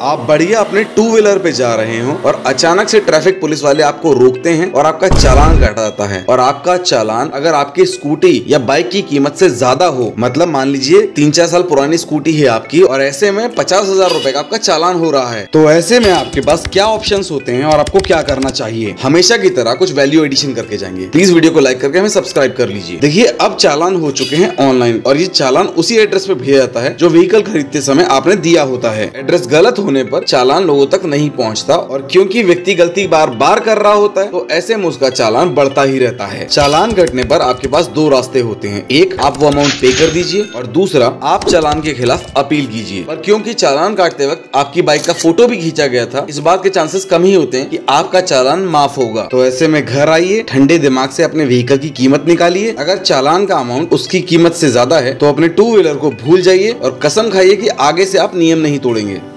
आप बढ़िया अपने टू व्हीलर पे जा रहे हो और अचानक से ट्रैफिक पुलिस वाले आपको रोकते हैं और आपका चालान कटा जाता है। और आपका चालान अगर आपकी स्कूटी या बाइक की कीमत से ज्यादा हो, मतलब मान लीजिए 3-4 साल पुरानी स्कूटी है आपकी और ऐसे में 50,000 रुपए का आपका चालान हो रहा है, तो ऐसे में आपके पास क्या ऑप्शंस होते हैं और आपको क्या करना चाहिए। हमेशा की तरह कुछ वैल्यू एडिशन करके जाएंगे। प्लीज वीडियो को लाइक करके हमें सब्सक्राइब कर लीजिए। देखिए, अब चालान हो चुके हैं ऑनलाइन और ये चालान उसी एड्रेस पे भेजा जाता है जो व्हीकल खरीदते समय आपने दिया होता है। एड्रेस गलत होने पर चालान लोगों तक नहीं पहुंचता और क्योंकि व्यक्ति गलती बार बार कर रहा होता है तो ऐसे में उसका चालान बढ़ता ही रहता है। चालान कटने पर आपके पास दो रास्ते होते हैं, एक आप वो अमाउंट पे कर दीजिए और दूसरा आप चालान के खिलाफ अपील कीजिए। पर क्योंकि चालान काटते वक्त आपकी बाइक का फोटो भी खींचा गया था, इस बात के चांसेस कम ही होते हैं कि आपका चालान माफ होगा। तो ऐसे में घर आइए, ठंडे दिमाग से अपने व्हीकल की कीमत निकालिए। अगर चालान का अमाउंट उसकी कीमत से ज्यादा है तो अपने टू व्हीलर को भूल जाइए और कसम खाइए कि आगे से आप नियम नहीं तोड़ेंगे।